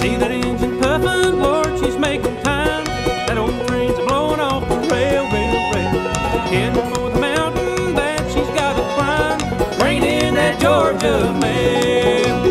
See that engine puffin', Lord, she's making time. That old train's blowing off the rail, rail, rail. Heading for the mountain that she's got to climb, bringing in that Georgia mail.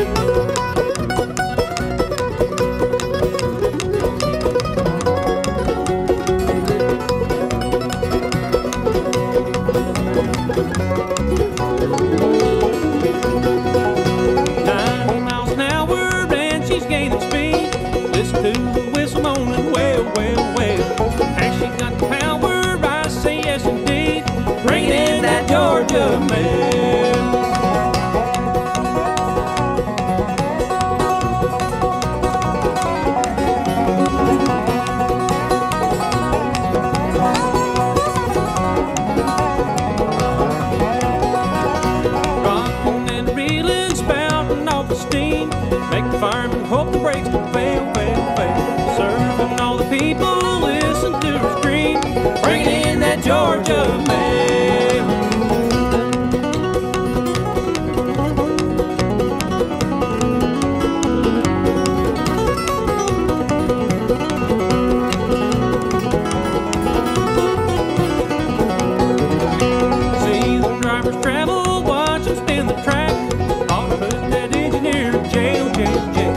To the whistle moaning, well, well, well. And she got the power, I say yes indeed, bringing in that Georgia mail. Rocking and reeling, spouting off the steam, make the fireman hope the brakes don't fail, fail. Serving all the people, listen to her scream, bringing in that Georgia mail. See the drivers travel, watch them spin the track, ought to put that engineer in jail, jail, jail.